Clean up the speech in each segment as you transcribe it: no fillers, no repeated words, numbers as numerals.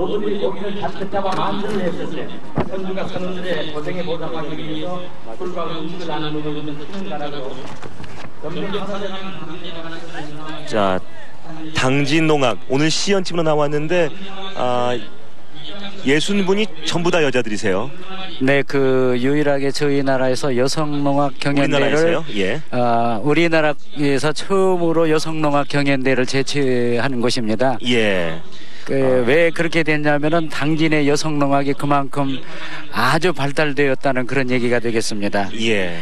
모두들이 고기를 잔뜩 잡아 만들어 했을 때 선주가 선원들의 고생에 보답하기 위해서 술과 음식을 나누는 치는 가락으로 자, 당진농악 오늘 시연팀으로 나왔는데 60분이 전부 다 여자들이세요? 네, 그 유일하게 저희 나라에서 여성농악 경연대를 우리나라에서 처음으로 여성농악 경연대를 제치하는 곳입니다. 예. 왜 그렇게 됐냐면은 당진의 여성농악이 그만큼 아주 발달되었다는 그런 얘기가 되겠습니다. 예.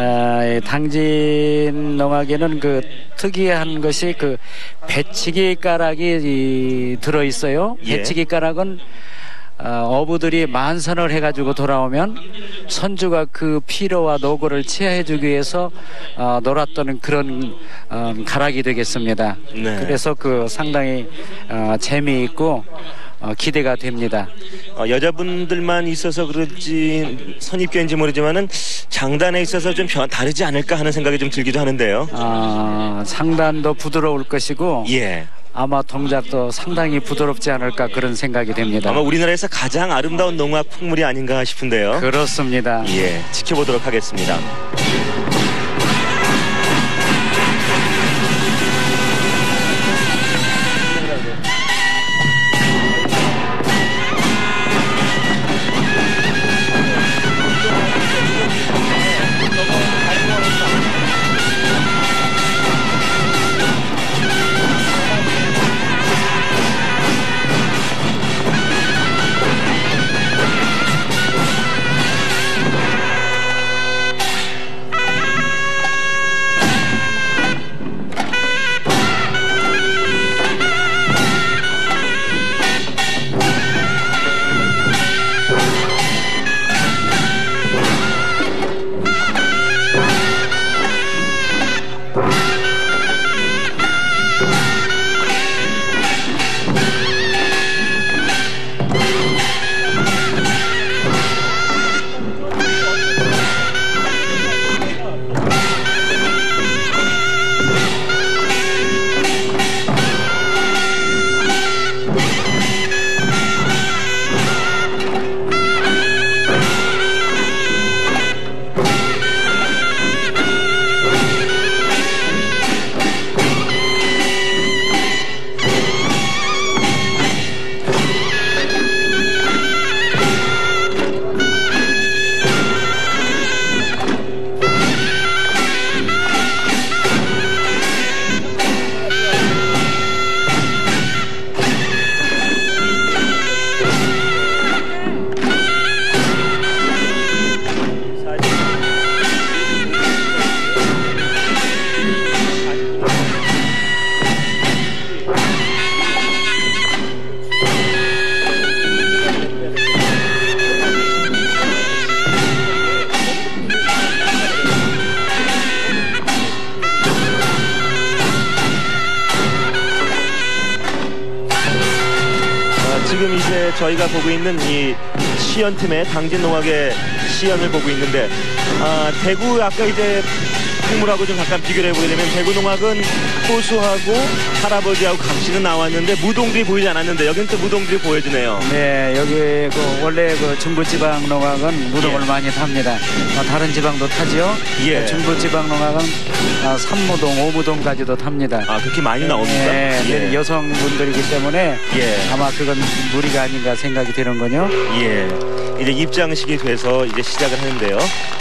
당진 농악에는 그 특이한 것이 그 배치기 가락이 들어 있어요. 예. 배치기 가락은 어부들이 만선을 해가지고 돌아오면 선주가 그 피로와 노고를 치하해주기 위해서 놀았던 그런 가락이 되겠습니다. 네. 그래서 그 상당히 재미있고 기대가 됩니다. 여자분들만 있어서 그런지 선입견인지 모르지만은 장단에 있어서 좀 다르지 않을까 하는 생각이 좀 들기도 하는데요. 상단도 부드러울 것이고 예. 아마 동작도 상당히 부드럽지 않을까 그런 생각이 됩니다. 아마 우리나라에서 가장 아름다운 농악 풍물이 아닌가 싶은데요. 그렇습니다. 예, 지켜보도록 하겠습니다. 지금 이제 저희가 보고 있는 이 시연팀의 당진농악의 시연을 보고 있는데 대구 아까 이제 풍물하고 좀 잠깐 비교를 해보게 되면 대구농악은 호수하고 할아버지하고 각시는 나왔는데 무동들이 보이지 않았는데 여기는 또 무동들이 보여지네요. 네, 여기 그 원래 그 중부지방 농악은 무동을 많이 탑니다. 다른 지방도 타죠. 예. 중부지방 농악은 3무동, 5무동까지도 탑니다. 그렇게 많이 나옵니까? 네, 예. 여성분들이기 때문에 아마 그건 무리가 아닌가 생각이 드는군요. 예, 이제 입장식이 돼서 이제 시작을 하는데요.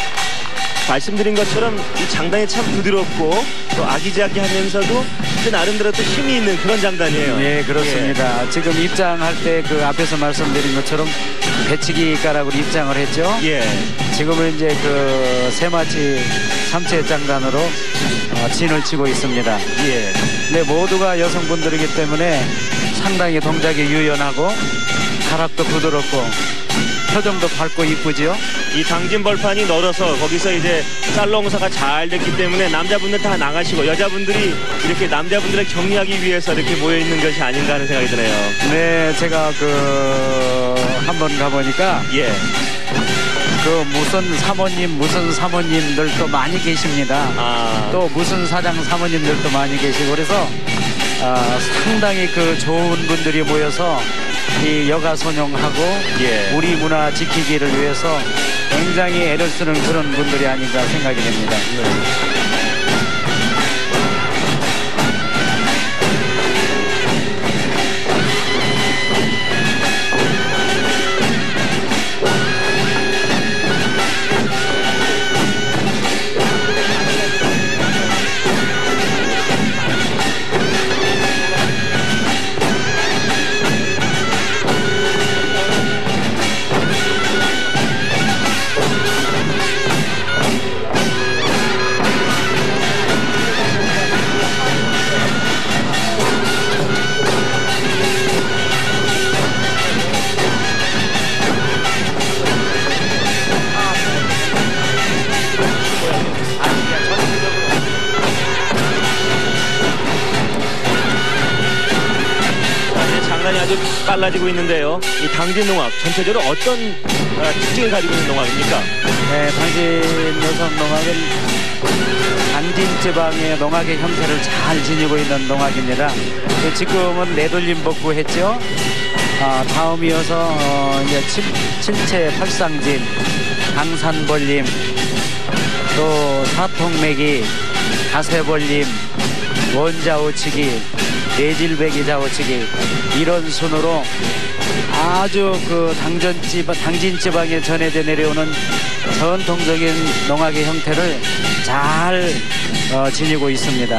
말씀드린 것처럼 이 장단이 참 부드럽고 또 아기자기하면서도 또 나름대로 또 힘이 있는 그런 장단이에요. 예, 그렇습니다. 지금 입장할 때 그 앞에서 말씀드린 것처럼 배치기 가락으로 입장을 했죠. 예. 지금은 이제 그 세마치 3채 장단으로 진을 치고 있습니다. 예. 네, 모두가 여성분들이기 때문에 상당히 동작이 유연하고 가락도 부드럽고 표정도 밝고 이쁘죠. 이 당진 벌판이 넓어서 거기서 이제 쌀농사가 잘 됐기 때문에 남자분들 다 나가시고 여자분들이 이렇게 남자분들을 격리하기 위해서 이렇게 모여 있는 것이 아닌가 하는 생각이 드네요. 네, 제가 한번 가보니까 무슨 사모님들도 많이 계십니다. 또 무슨 사장 사모님들도 많이 계시고 그래서 상당히 그 좋은 분들이 모여서 이 여가선용하고 예. 우리 문화 지키기를 위해서 굉장히 애를 쓰는 그런 분들이 아닌가 생각이 됩니다. 장난이 아주 빨라지고 있는데요. 이 당진농악 전체적으로 어떤 특징을 가지고 있는 농악입니까? 네, 당진 여성농악은 당진 지방의 농악의 형태를 잘 지니고 있는 농악입니다. 지금은 내돌림 복구했죠. 다음 이어서 이제 칠채 팔상진, 강산벌림, 또 사통매기, 가세벌림, 원자오치기, 내질배기 자오치기 이런 순으로 아주 그 당진 지방에 전해져 내려오는 전통적인 농악의 형태를 잘 지니고 있습니다.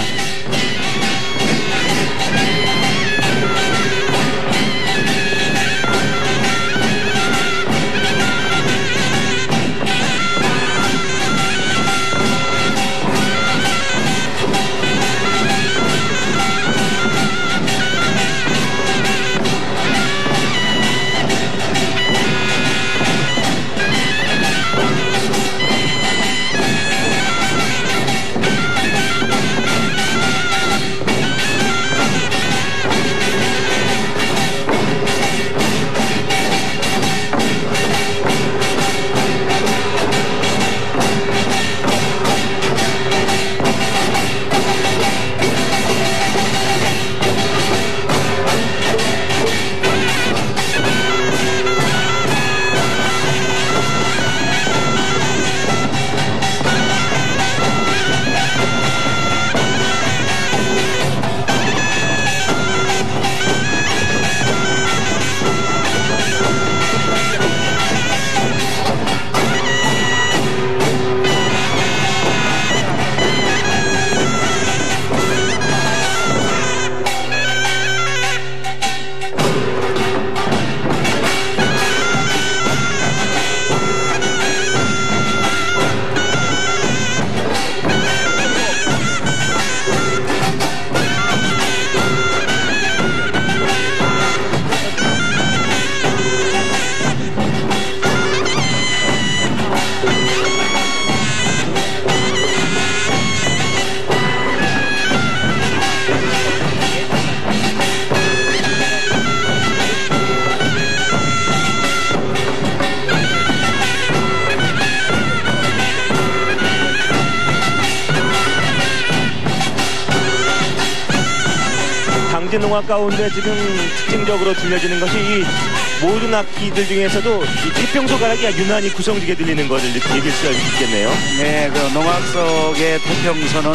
당진농악 가운데 지금 특징적으로 들려지는 것이 이 모든 악기들 중에서도 이 태평소 가락이 유난히 구성지게 들리는 것을 얘기할 수가 있겠네요. 네, 그 농악 속의 태평소는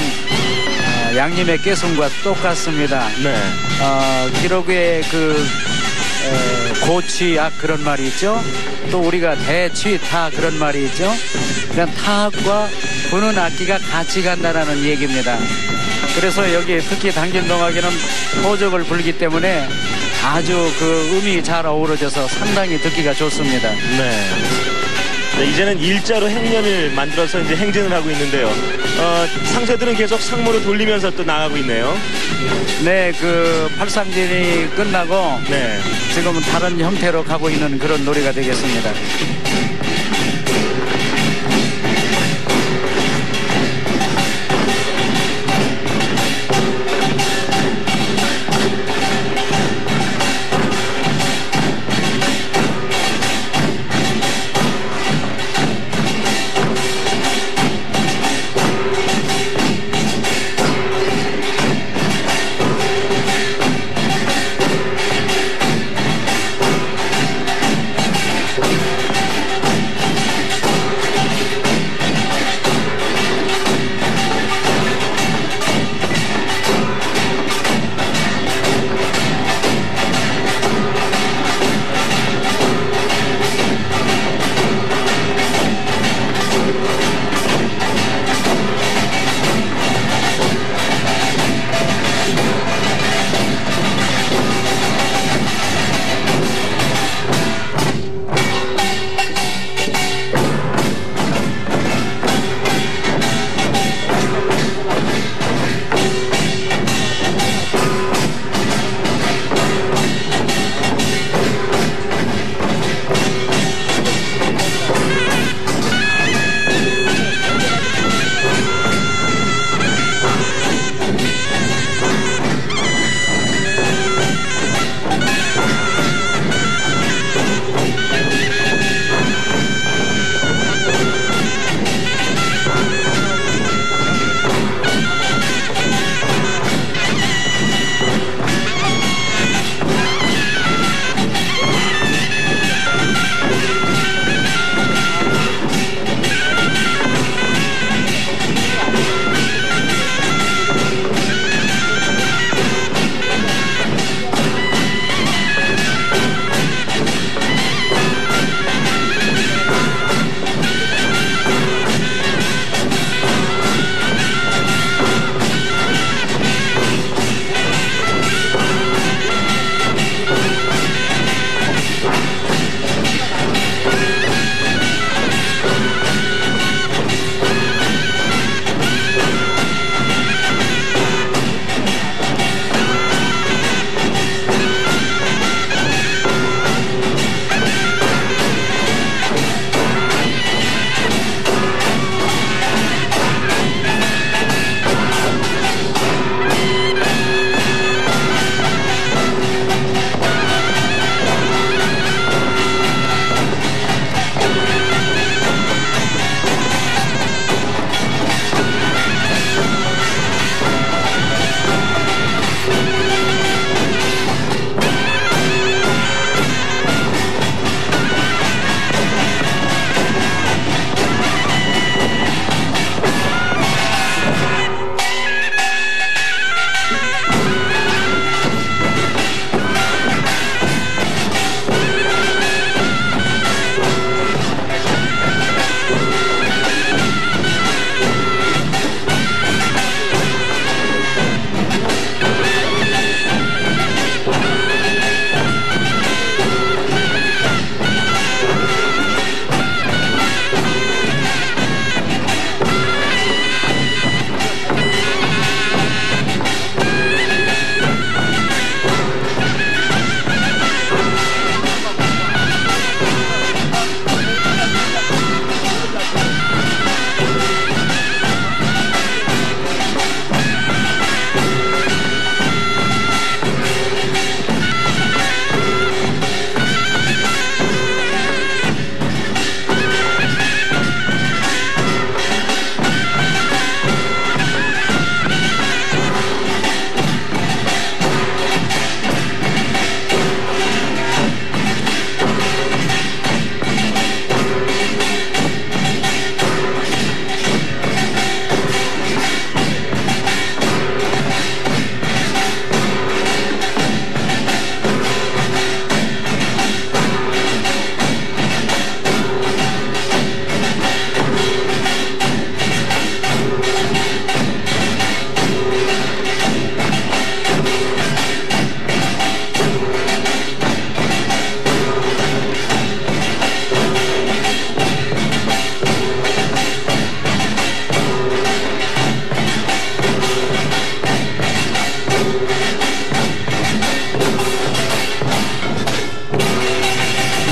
양림의 깨송과 똑같습니다. 네. 기록의 고취악 그런 말이 있죠. 또 우리가 대취타 그런 말이 있죠. 그냥 타악과 부는 악기가 같이 간다라는 얘기입니다. 그래서 여기 특히 당진농악에는 호적을 불기 때문에 아주 그 음이 잘 어우러져서 상당히 듣기가 좋습니다. 네. 네, 이제는 일자로 행면을 만들어서 이제 행진을 하고 있는데요. 상세들은 계속 상무로 돌리면서 또 나가고 있네요. 네, 그 팔상진이 끝나고 네. 지금은 다른 형태로 가고 있는 그런 놀이가 되겠습니다.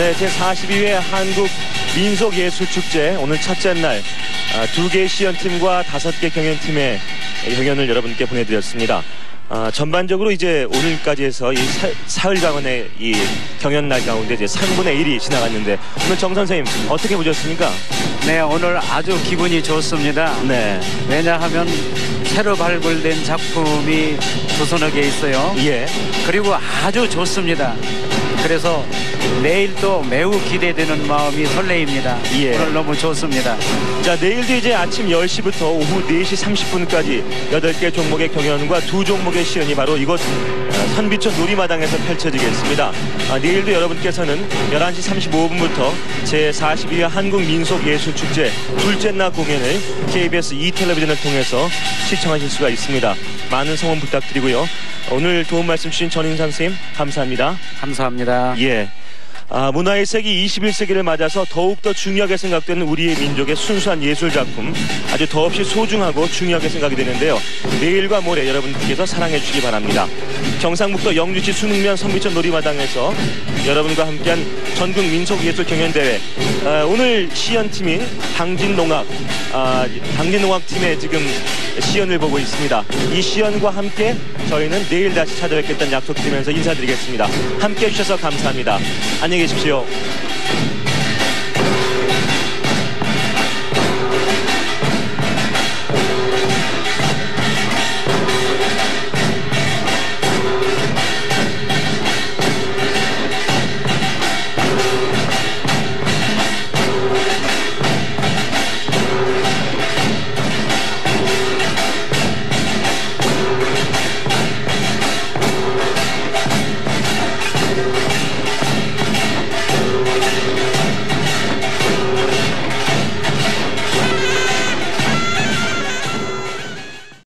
네, 제42회 한국 민속예술축제 오늘 첫째 날 2개의 시연팀과 5개 경연팀의 경연을 여러분께 보내드렸습니다. 전반적으로 이제 오늘까지 해서 이 사흘간의 이 경연날 가운데 이제 3분의 1이 지나갔는데 오늘 정 선생님 어떻게 보셨습니까? 네, 오늘 아주 기분이 좋습니다. 네. 왜냐하면 새로 발굴된 작품이 두서너 개 있어요. 예. 그리고 아주 좋습니다. 그래서 내일도 매우 기대되는 마음이 설레입니다. 예. 오늘 너무 좋습니다. 자, 내일도 이제 아침 10시부터 오후 4시 30분까지 8개 종목의 경연과 2종목의 시연이 바로 이곳 선비촌 놀이마당에서 펼쳐지겠습니다. 내일도 여러분께서는 11시 35분부터 제42회 한국민속예술축제 둘째 날 공연을 KBS E텔레비전을 통해서 시청하실 수가 있습니다. 많은 성원 부탁드리고요. 오늘 도움 말씀 주신 전인선 선생님 감사합니다. 감사합니다. 예. 문화의 세기 21세기를 맞아서 더욱더 중요하게 생각되는 우리의 민족의 순수한 예술작품 아주 더없이 소중하고 중요하게 생각이 되는데요. 내일과 모레 여러분께서 사랑해 주시기 바랍니다. 경상북도 영주시 순흥면 선비촌 놀이마당에서 여러분과 함께한 전국 민속예술 경연대회 오늘 시연팀인 당진농악 당진농악팀의 지금 시연을 보고 있습니다. 이 시연과 함께 저희는 내일 다시 찾아뵙겠다는 약속드리면서 인사드리겠습니다. 함께해 주셔서 감사합니다. 안녕히 계십시오.